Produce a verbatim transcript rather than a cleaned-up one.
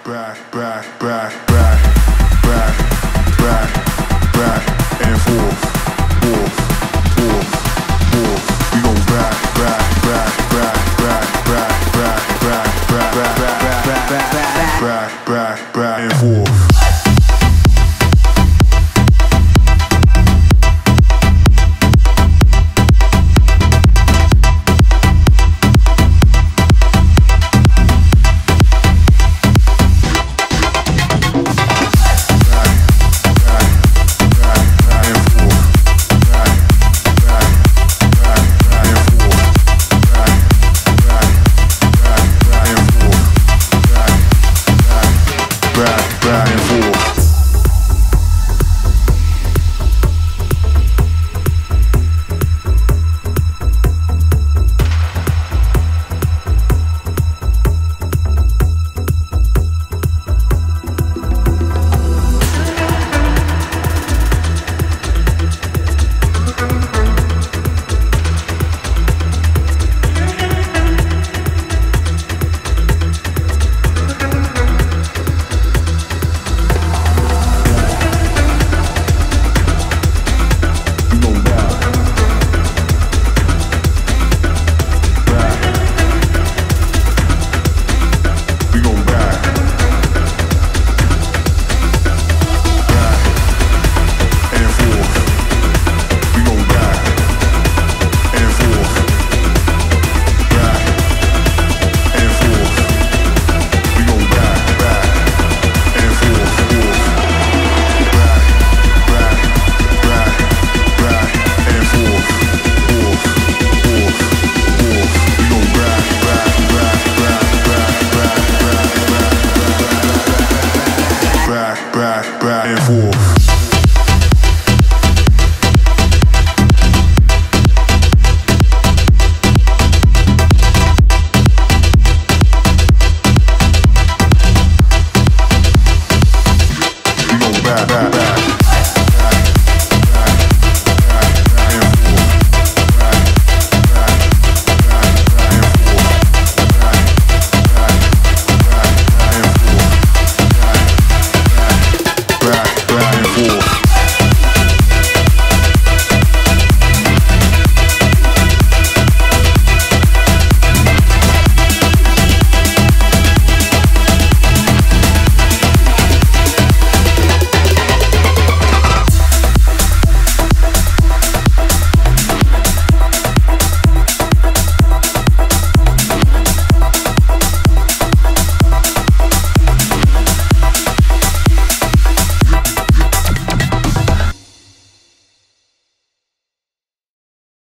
back, back, back, back, back, back, back and forth, forth, forth, forth. We go back, back, back, back, back, back, back, back, back, back, back, back, back, back, back, back and forth.